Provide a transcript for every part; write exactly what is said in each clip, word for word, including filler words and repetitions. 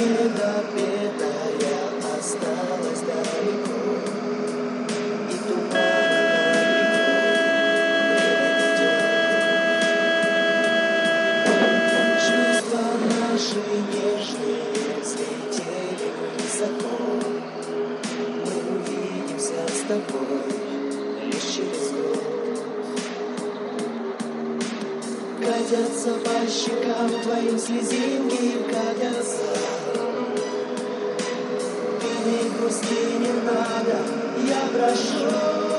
недопетая осталась далеко, и туман далеко. Чувства наши нежные взлетели высоко. Мы увидимся с тобой лишь через год. Катятся по щекам твоим слезинки, катятся. Ты не грусти, не надо, я прошу.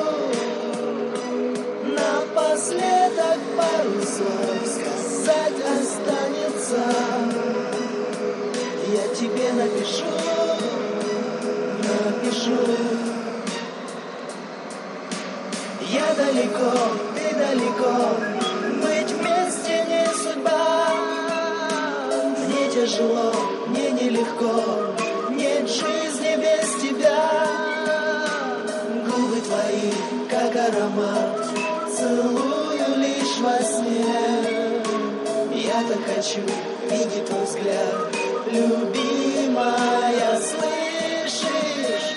Напоследок пару слов сказать останется. Я тебе напишу, напишу. Я далеко, ты далеко. Быть вместе не судьба. Мне тяжело, мне нелегко. Нет жизни без тебя. Губы твои, как аромат, целую лишь во сне. Я так хочу видеть твой взгляд, любимая, слышишь?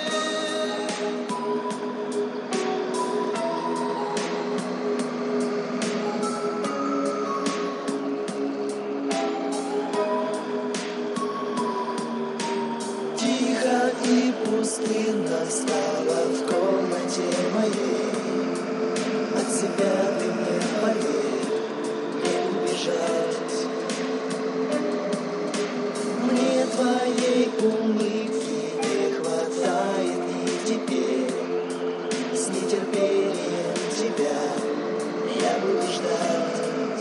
И пустынно стало в комнате моей. От себя ты мне поверь, не убежать. Мне твоей улыбки не хватает, и теперь с нетерпением тебя я буду ждать.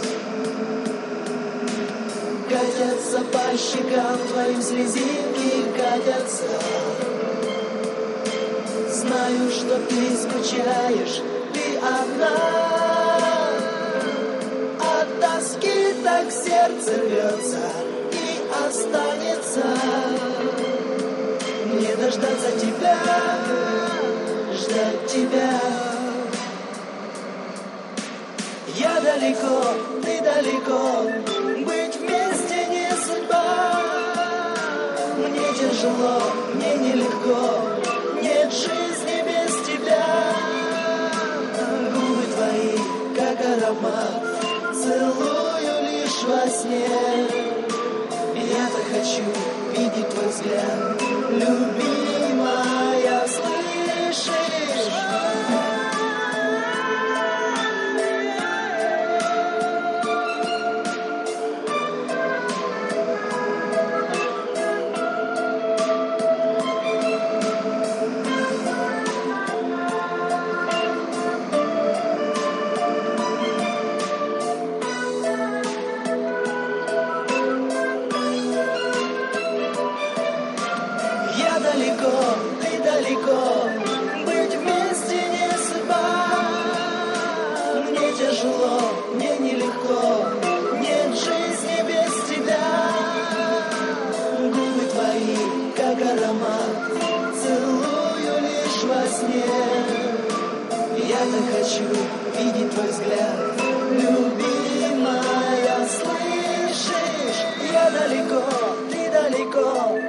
Катятся по щекам твоим слезинки, катятся. Знаю, что ты скучаешь, ты одна. От тоски так сердце рвется и останется. Мне дождаться тебя, ждать тебя. Я далеко, ты далеко. Быть вместе не судьба. Мне тяжело, мне нелегко. Нет жизни без тебя. Губы твои, как аромат, целую лишь во сне. Я так хочу видеть твой взгляд, любимая, слышишь? Далеко, ты далеко, быть вместе не судьба. Мне тяжело, мне нелегко, нет жизни без тебя. Губы твои, как аромат, целую лишь во сне. Я так хочу видеть твой взгляд, любимая, слышишь? Я далеко, ты далеко.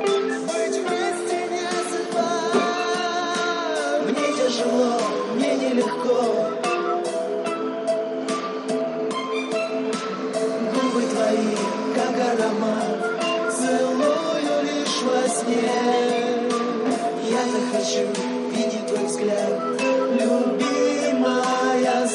Тяжело, мне нелегко. Губы твои, как аромат, целую лишь во сне. Я так хочу видеть твой взгляд, любимая,